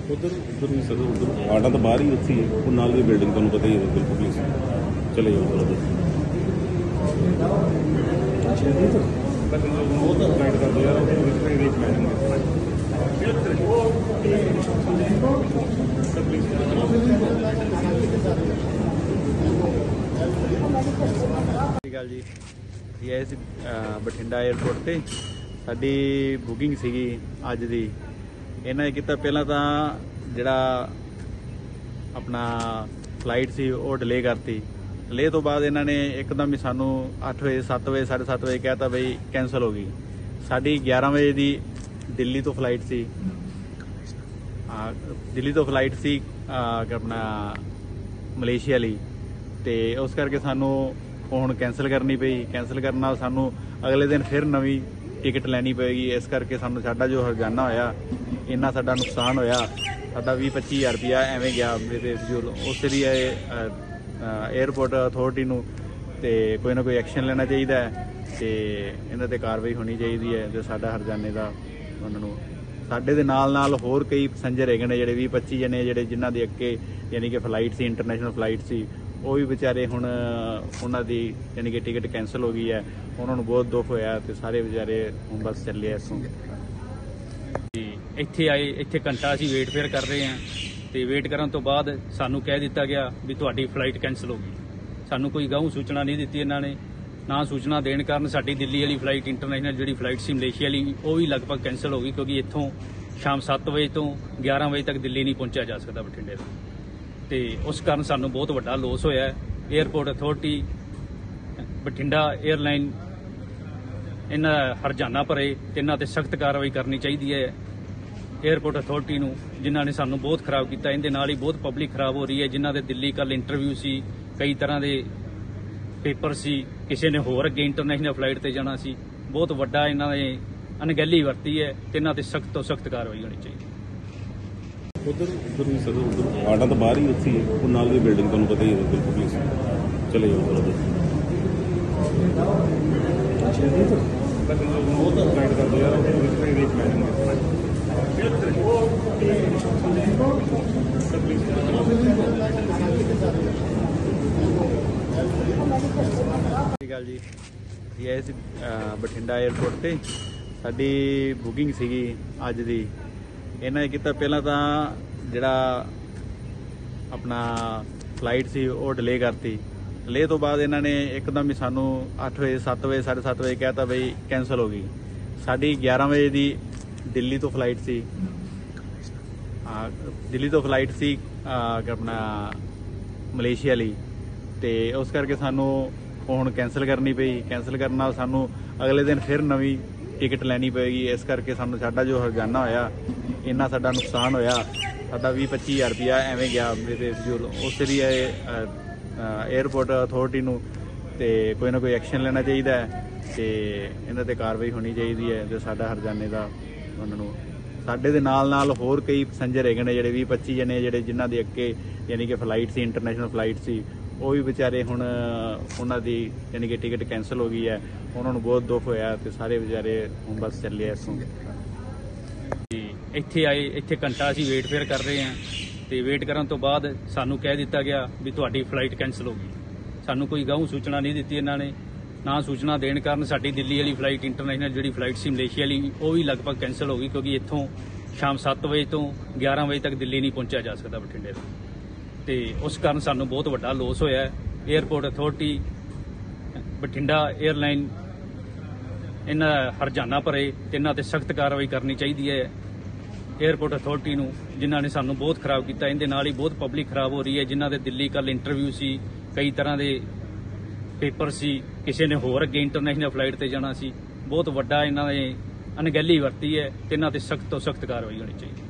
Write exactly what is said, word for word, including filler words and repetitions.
उधर उधर भी सर उधर आटा तो बाहर ही अच्छी है वो नाल की बिल्डिंग तुहानू पता ही है बिल्कुल पुलिस चले जाओ उधर गल जी ये आए बठिंडा एयरपोर्ट ते साडी बुकिंग सीगी अज दी इन्हां ने कीता पहला तां जिहड़ा अपना फ्लाइट सी वो डिले करती डिले तो बाद इन्हां ने एकदम ही सानू अठ बजे सत्त बजे साढ़े सत्त बजे कहता बई कैंसल हो गई। साडी ग्यारह बजे दी दिल्ली तो फ्लाइट सी दिल्ली तो फ्लाइट सी अपना मलेशिया ली ते उस करके सानू हुण कैंसल करनी पई। कैंसल करन नाल सानू अगले दिन फिर नवीं टिकट लैनी पेगी। इस करके सानू साडा जो हरजाना होया इन्ना साडा नुकसान होया साडा भी पच्ची हज़ार रुपया एवें गया मेरे उस लिए एयरपोर्ट अथॉरिटी नू ते कोई ना कोई एक्शन लेना चाहिए ते इन्हां ते कार्रवाई होनी चाहिए है ते साडा हरजाने दा उन्हां नू साडे दे नाल नाल होर कई पैसेंजर हैगे ने जिहड़े भी पच्ची जने जिहड़े जिन्हां दी अगे यानी कि फ्लाइट सी इंटरनेशनल फ्लाइट सी वो भी बेचारे हुण उन्हां दी यानी कि टिकट कैंसल हो गई है। उन्हां नू बहुत दुख होया ते सारे बेचारे हुण बस चले इथों ਇੱਥੇ ਆਏ ਇੱਥੇ ਘੰਟਾ ਅਸੀਂ ਵੇਟ ਫੇਰ ਕਰ ਰਹੇ ਹਾਂ ਤੇ ਵੇਟ ਕਰਨ ਤੋਂ ਬਾਅਦ ਸਾਨੂੰ ਕਹਿ ਦਿੱਤਾ ਗਿਆ ਵੀ ਤੁਹਾਡੀ ਫਲਾਈਟ ਕੈਂਸਲ ਹੋ ਗਈ। ਸਾਨੂੰ ਕੋਈ ਗਾਊਂ ਸੂਚਨਾ ਨਹੀਂ ਦਿੱਤੀ ਇਹਨਾਂ ਨੇ ਨਾ ਸੂਚਨਾ ਦੇਣ ਕਾਰਨ ਸਾਡੀ ਦਿੱਲੀ ਵਾਲੀ ਫਲਾਈਟ ਇੰਟਰਨੈਸ਼ਨਲ ਜਿਹੜੀ ਫਲਾਈਟ ਸੀ ਮਲੇਸ਼ੀਆ ਵਾਲੀ ਉਹ ਵੀ ਲਗਭਗ ਕੈਂਸਲ ਹੋ ਗਈ ਕਿਉਂਕਿ ਇੱਥੋਂ ਸ਼ਾਮ ਸੱਤ ਵਜੇ ਤੋਂ ਗਿਆਰਾਂ ਵਜੇ ਤੱਕ ਦਿੱਲੀ ਨਹੀਂ ਪਹੁੰਚਿਆ ਜਾ ਸਕਦਾ ਬਠਿੰਡੇ ਤੋਂ ਤੇ ਉਸ ਕਾਰਨ ਸਾਨੂੰ ਬਹੁਤ ਵੱਡਾ ਲੋਸ ਹੋਇਆ। ਏਅਰਪੋਰਟ ਅਥਾਰਟੀ ਬਠਿੰਡਾ 에ਅਰਲਾਈਨ ਇਹਨਾਂ ਹਰਜਾਨਾ ਭਰੇ ਤੇ ਇਹਨਾਂ ਤੇ ਸਖਤ ਕਾਰਵਾਈ ਕਰਨੀ ਚਾਹੀਦੀ ਹੈ। ਏਅਰਪੋਰਟ ਅਥਾਰਟੀ ਨੂੰ ਜਿਨ੍ਹਾਂ ਨੇ ਸਾਨੂੰ ਬਹੁਤ ਖਰਾਬ ਕੀਤਾ ਇਹਦੇ ਨਾਲ ਹੀ ਬਹੁਤ ਪਬਲਿਕ ਖਰਾਬ ਹੋ ਰਹੀ ਹੈ। ਜਿਨ੍ਹਾਂ ਦੇ ਦਿੱਲੀ ਕੱਲ ਇੰਟਰਵਿਊ ਸੀ ਕਈ ਤਰ੍ਹਾਂ ਦੇ ਪੇਪਰ ਸੀ ਕਿਸੇ ਨੇ ਹੋਰ ਅੱਗੇ ਇੰਟਰਨੈਸ਼ਨਲ ਫਲਾਈਟ ਤੇ ਜਾਣਾ ਸੀ ਬਹੁਤ ਵੱਡਾ ਇਹਨਾਂ ਨੇ ਅਣਗਹਿਲੀ ਵਰਤੀ ਹੈ ਤੇ ਇਹਨਾਂ ਤੇ ਸਖਤ ਤੋਂ ਸਖਤ ਕਾਰਵਾਈ ਹੋਣੀ ਚਾਹੀਦੀ ਹੈ। उधर उधर भी सर उधर आटा तो बाहर ही अच्छी है वो नाल की बिल्डिंग तुहानू पता ही है बिल्कुल पुलिस चले जाओ उधर गल जी ये आए बठिंडा एयरपोर्ट ते साडी बुकिंग सीगी अज दी इन्हां ने कीता पहला तां जिहड़ा अपना फ्लाइट सी वो डिले करती डिले तो बाद इन्हां ने एकदम ही सानू अठ बजे सत्त बजे साढ़े सत्त बजे कहता बई कैंसल हो गई। साडी ग्यारह बजे दी दिल्ली तो फ्लाइट सी दिल्ली तो फ्लाइट सी अपना मलेशिया ली ते उस करके सानू हुण कैंसल करनी पई। कैंसल करन नाल सानू अगले दिन फिर नवीं टिकट लैनी पेगी। इस करके सानू साडा जो हरजाना होया इन्ना साडा नुकसान होया साडा भी पच्ची हज़ार रुपया एवें गया मेरे उस लिए एयरपोर्ट अथॉरिटी नू ते कोई ना कोई एक्शन लेना चाहिए ते इन्हां ते कार्रवाई होनी चाहिए है ते साडा हरजाने दा उन्हां नू साडे दे नाल नाल होर कई पैसेंजर हैगे ने जिहड़े भी पच्ची जने जिहड़े जिन्हां दे अगे यानी कि फ्लाइट सी इंटरनेशनल फ्लाइट सी वो भी बेचारे हुण उन्हां दी यानी कि टिकट कैंसल हो गई है। उन्हां नू बहुत दुख होया ते सारे बेचारे हुण बस चले इथों ਇੱਥੇ ਆਏ ਇੱਥੇ ਘੰਟਾ ਅਸੀਂ ਵੇਟ ਫੇਰ ਕਰ ਰਹੇ ਹਾਂ ਤੇ ਵੇਟ ਕਰਨ ਤੋਂ ਬਾਅਦ ਸਾਨੂੰ ਕਹਿ ਦਿੱਤਾ ਗਿਆ ਵੀ ਤੁਹਾਡੀ ਫਲਾਈਟ ਕੈਂਸਲ ਹੋ ਗਈ। ਸਾਨੂੰ ਕੋਈ ਗਾਊਂ ਸੂਚਨਾ ਨਹੀਂ ਦਿੱਤੀ ਇਹਨਾਂ ਨੇ ਨਾ ਸੂਚਨਾ ਦੇਣ ਕਾਰਨ ਸਾਡੀ ਦਿੱਲੀ ਵਾਲੀ ਫਲਾਈਟ ਇੰਟਰਨੈਸ਼ਨਲ ਜਿਹੜੀ ਫਲਾਈਟ ਸੀ ਮਲੇਸ਼ੀਆ ਵਾਲੀ ਉਹ ਵੀ ਲਗਭਗ ਕੈਂਸਲ ਹੋ ਗਈ ਕਿਉਂਕਿ ਇੱਥੋਂ ਸ਼ਾਮ ਸੱਤ ਵਜੇ ਤੋਂ ਗਿਆਰਾਂ ਵਜੇ ਤੱਕ ਦਿੱਲੀ ਨਹੀਂ ਪਹੁੰਚਿਆ ਜਾ ਸਕਦਾ ਬਠਿੰਡੇ ਤੋਂ ਤੇ ਉਸ ਕਾਰਨ ਸਾਨੂੰ ਬਹੁਤ ਵੱਡਾ ਲੋਸ ਹੋਇਆ। ਏਅਰਪੋਰਟ ਅਥਾਰਟੀ ਬਠਿੰਡਾ 에ਅਰਲਾਈਨ ਇਹਨਾਂ ਹਰਜਾਨਾ ਭਰੇ ਤੇ ਇਹਨਾਂ ਤੇ ਸਖਤ ਕਾਰਵਾਈ ਕਰਨੀ ਚਾਹੀਦੀ ਹੈ। ਏਅਰਪੋਰਟ ਅਥਾਰਟੀ ਨੂੰ ਜਿਨ੍ਹਾਂ ਨੇ ਸਾਨੂੰ ਬਹੁਤ ਖਰਾਬ ਕੀਤਾ ਇਹਦੇ ਨਾਲ ਹੀ ਬਹੁਤ ਪਬਲਿਕ ਖਰਾਬ ਹੋ ਰਹੀ ਹੈ। ਜਿਨ੍ਹਾਂ ਦੇ ਦਿੱਲੀ ਕੱਲ ਇੰਟਰਵਿਊ ਸੀ ਕਈ ਤਰ੍ਹਾਂ ਦੇ ਪੇਪਰ ਸੀ ਕਿਸੇ ਨੇ ਹੋਰ ਅੱਗੇ ਇੰਟਰਨੈਸ਼ਨਲ ਫਲਾਈਟ ਤੇ ਜਾਣਾ ਸੀ ਬਹੁਤ ਵੱਡਾ ਇਹਨਾਂ ਨੇ ਅਣਗਹਿਲੀ ਵਰਤੀ ਹੈ ਤੇ ਇਹਨਾਂ ਤੇ ਸਖਤ ਤੋਂ ਸਖਤ ਕਾਰਵਾਈ ਹੋਣੀ ਚਾਹੀਦੀ ਹੈ।